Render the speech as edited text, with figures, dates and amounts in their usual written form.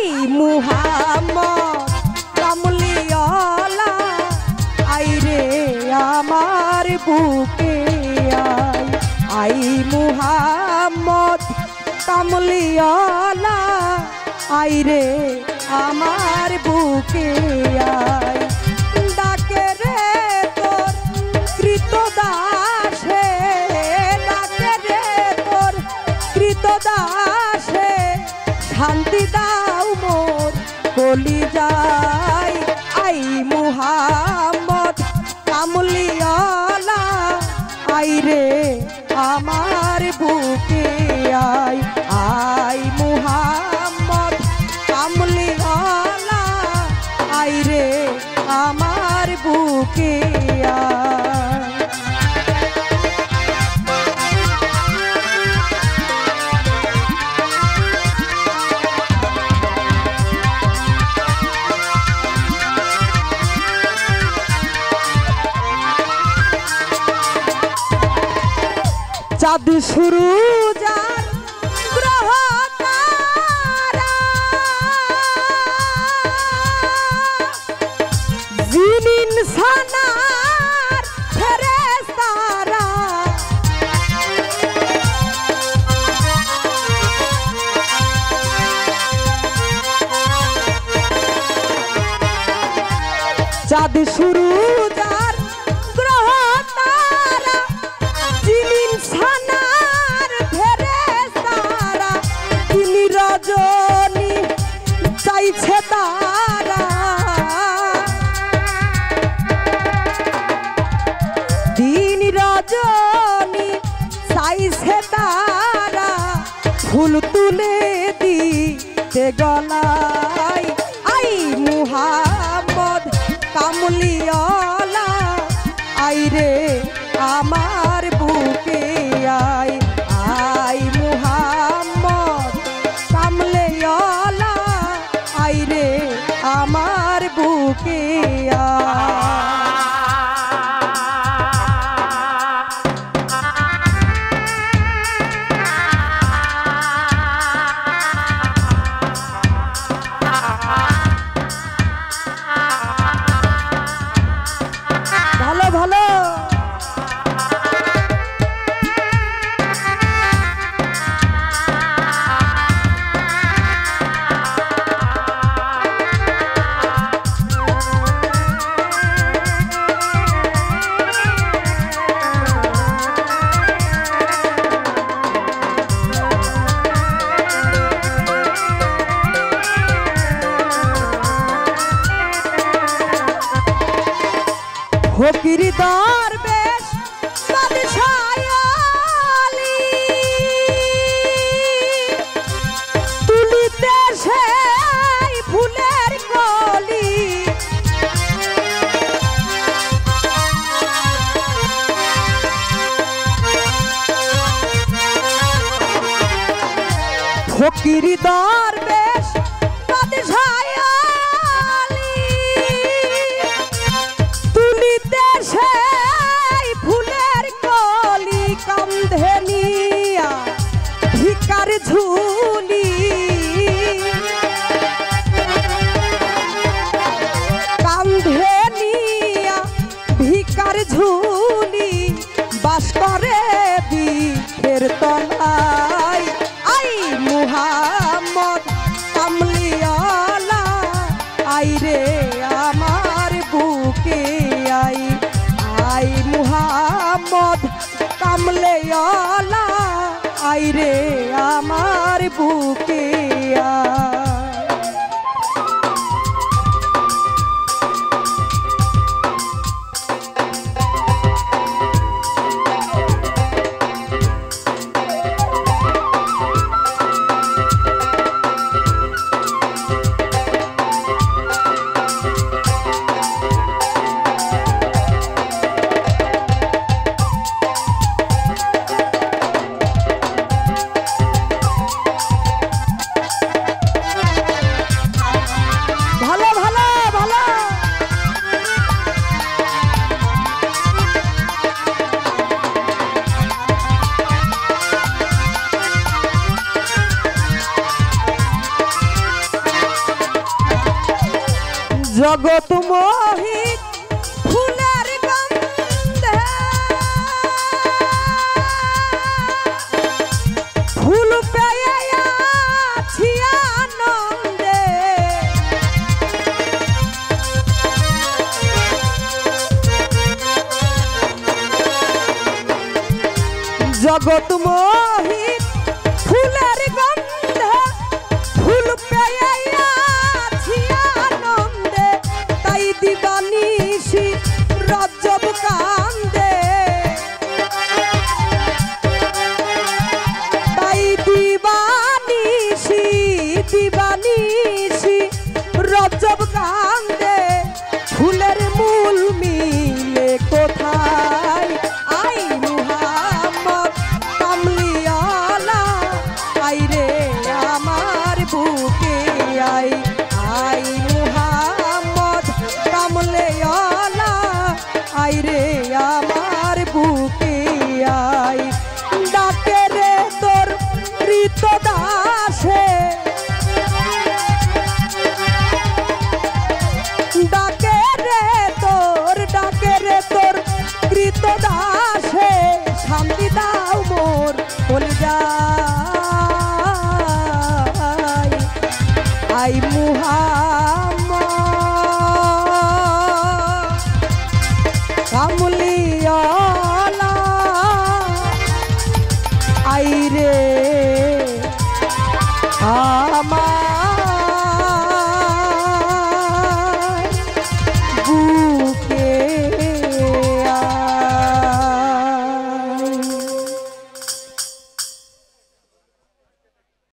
মুহাম্মদ কামলিওয়ালা আইরে আমার বুকে আই মুহাম্মদ কামলিওয়ালা আইরে আমার বুকে আই ডাকে রে তোর কৃতদাসে ডাকে রে তোর কৃতদাসে শান্তি দাও মোর কলিজায় আই মুহাম্মদ কামলিওয়ালা আইরে আমার বুকে আই মুহাম্মদ কামলিওয়ালা আইরে আমার বুকে চাঁদ শুরু যার গ্রহ তারা জিন ইনসানার ফেরেশতারা চাঁদ শুরু যার গ্রহ তারা জিন ইনসানার ফেরেশতারা তিনি রজনী চাইছে তারা দিন রজনী চাইছে তারা ফুল তুলে দিতে গলায় আই মুহাম্মদ কামলিওয়ালা আইরে আমার বুকে আই মুহাম্মদ কামলিওয়ালা আইরে আমার বুকে ভালো ভালো ফকির দরবেশ বাদশাহ আলী তুলিতে সেই ফুলের কলি ফকির দরবেশ বাদশাহ সেই ফুলের কলি কান্ধে নিয়া ভিকার ঝুলি কান্ধে নিয়া ভিকার ঝুলি বাস করে বিখের তলায় আই মুহাম্মদ কামলিওয়ালা আইরে আমার বুকে আই মুহাম্মদ কামলিওয়ালা আইরে আমার বুকে জগৎ মোহিত ফুলের গন্ধে ফুল পেয়ে আছি আনন্দে জগৎ মোহিত ফুলের গন্ধে ফুল পেয়ে আছি আনন্দে তাই দিবানিশি রজব কান্দে তাই দিবানিশি রজব কান্দে ফুলের মূল মিলে কোথায় আই মুহাম্মদ কামলিওয়ালা আই রে আমার বুকে আই আই মুহাম্মদ কামলিওয়ালা আই রে আমার বুকে আই ডাকে রে তোর কৃতদাসে ডাকে রে তোর কৃতদাসে শান্তি দাও মোর বলে যাই আই